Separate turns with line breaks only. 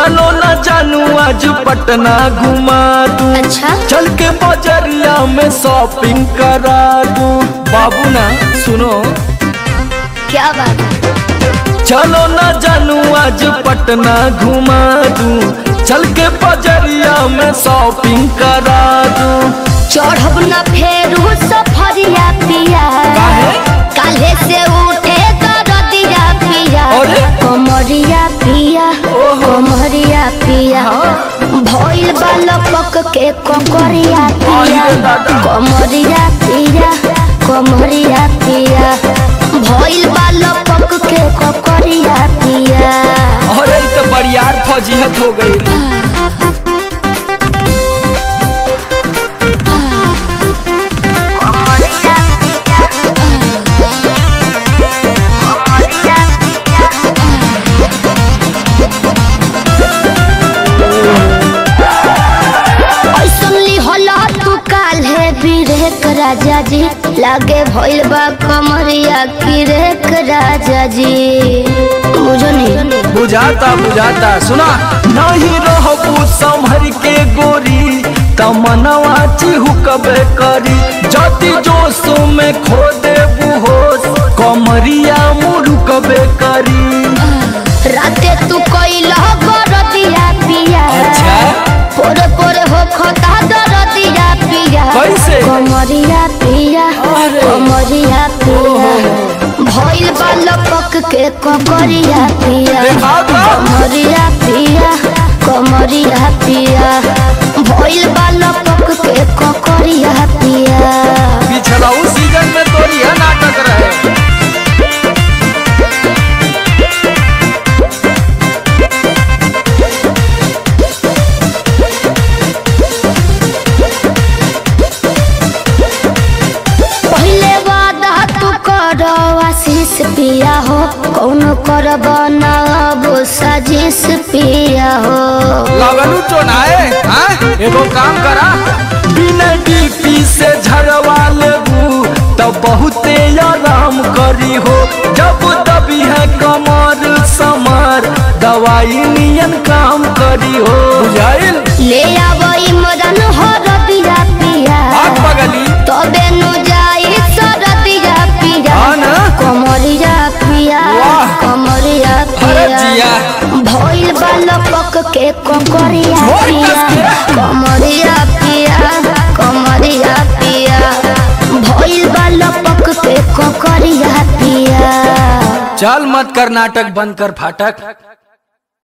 चलो ना जानू आज पटना घुमा दूं।
अच्छा
चल के बजरिया में शॉपिंग करा दूं। बाबू ना सुनो
क्या बात है।
चलो ना जानू आज पटना घुमा दूं। चल के बजरिया में शॉपिंग करा दूं।
चढ़ब न फेरू सफरिया पिया, काले से उठे दरदिया पिया। कमरिया पिया कमरिया पिया, भइल बालपक के ककरिया पिया। कमरिया पिया कमरिया पिया, भइल बालपक के ककरिया पिया।
अरे तो बरियार फौजियत हो गई। राजा जी लागे भइल बा कमरिया की रेख राजा जी। बुझो नहीं बुझाता बुझाता सुना नहीं रहबू संभर के गोरी तमनवा चिहुकबे करी। जति जोश में खो देबू होश कमरिया मुरुकबे करी।
राते तू कइला बरदिया पिया।
अच्छा
पोरे पोरे हो खता दरदिया पिया।
कैसे
कमरिया पिया कमरिया पिया, भइल बालपक के ककरिया पिया। कमरिया पिया कमरिया पिया, भइल बालपक के ककरिया पिया।
पिछला सीजन में तो यह नाटक रहे।
आशीष पिया हो कौन करब ना अब साजिश पिया हो।
लगलू तो ना एगो काम करा बिना डीपी से झरवा लेबू तब बहुते आराम करी हो। जब दबी है कमर समार दवाई नियन काम करी हो। बुझाइल
ले आवई मदन हो रदिया पिया।
पगली
तबे नु जाई सरदिया पिया। कमरिया पिया कमरिया पिया, भइल बालपक के ककरिया पिया। कमरिया पिया कमरिया पिया, भइल बालपक के ककरिया पिया।
चल मत कर नाटक, बंद कर फाटक।